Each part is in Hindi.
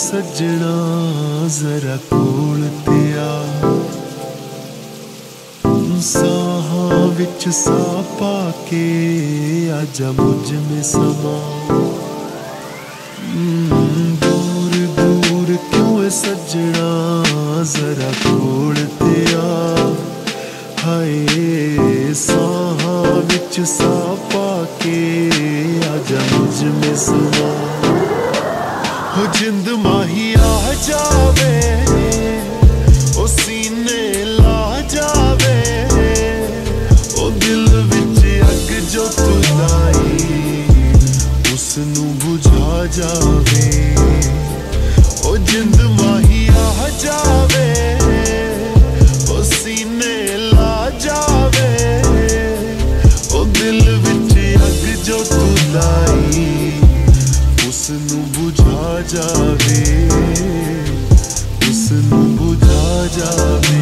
सजना जरा कोल ते आ, साहां विच साह पाके आजा मुझ में समा। दूर दूर क्यों है सजना जरा कोल ते आ, हाय साहां विच साह पाके आजा मुझ में समा। हो जिंद माही आ जावे, ओ सीने ला जावे, ओ दिल विच अग जो तू लाई उसनू बुझा जावे। ओ जिंद माही आ जावे, ओ सीने ला जावे, ओ दिल विच अग जो तू लाई उसनू बुझा जावे, उसनू बुझा जावे।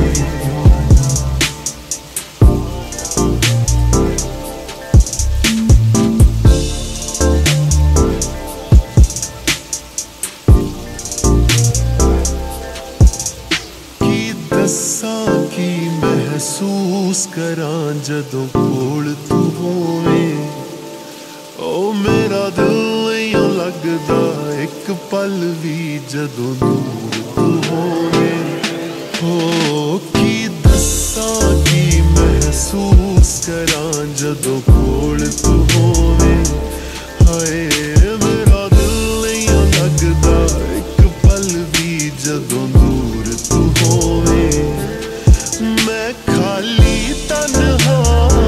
की दस्सां की महसूस करां जदों कोल तू होवे, ओ मेरा दिल लगदा एक पल भी जदों दूर तू होवे। हो की दस्सां की महसूस करां जदों कोल तू होवे, हाय मेरा दिल नहीं लगदा एक पल भी जदों दूर तू होवे। मैं खाली तन्हा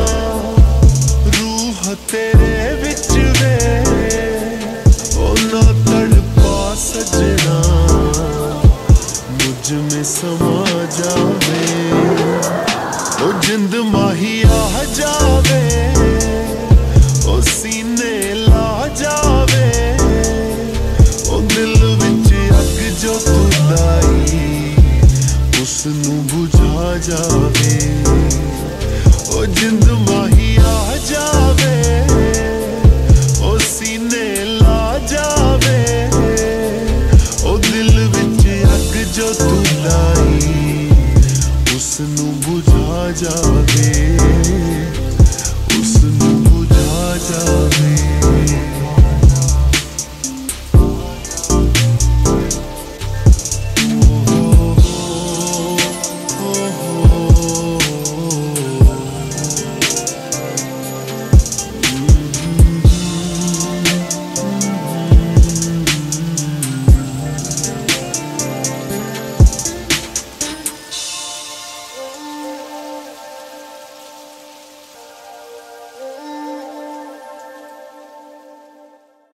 रूह तेरे विच वे, ना तड़पा सजना मुझ में समा जावे। ओ जिंद माही आ जावे, ओ सीने ला जावे, ओ दिल विच अग जो तू लाई उसनू बुझा जावे। ओ जिंद माही आ जावे, ओ सीने ला जावे, ओ दिल विच अग जो तू लाई उसनू बुझा जावे।